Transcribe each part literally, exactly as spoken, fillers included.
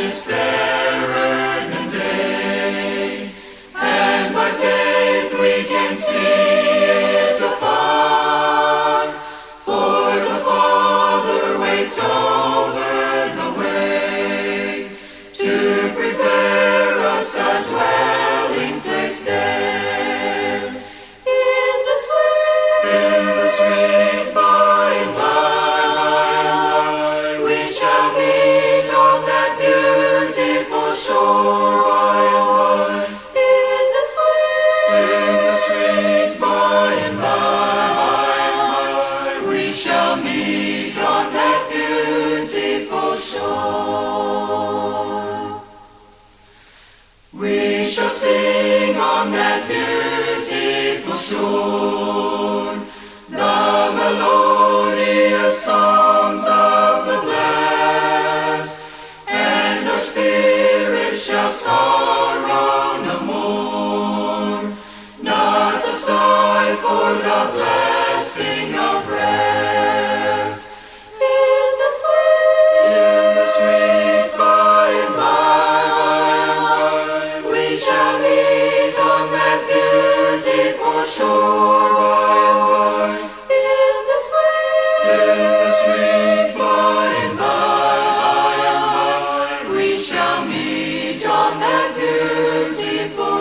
is fairer than day, and by faith we can see it afar, for the Father waits over the way to prepare us a dwelling place there. In the sweet, in the sweet by and by, we shall meet on that beautiful shore by and by. In the sweet, in the sweet by and by, we shall meet on that beautiful shore. We shall sing on that beautiful shore the melodious songs of the blessed, and our spirits shall sorrow no more, not a sigh for the blessing of rest. In the sweet, in the sweet by and by, we shall meet on that beautiful shore by and by. In the sweet, in the sweet by and by, we shall meet on that beautiful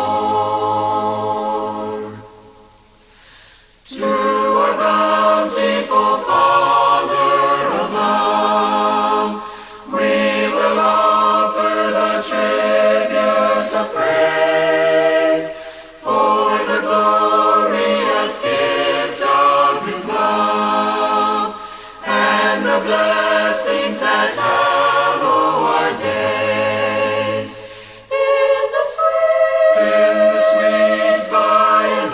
shore. To our bountiful Father above, we will offer the tribute of praise for the glorious gift of His love, and the blessings that hallow our days. In the sweet, in the sweet by and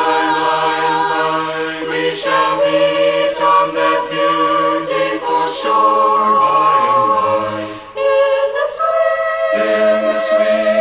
by, we shall meet on that beautiful shore by and by. In the sweet, in the sweet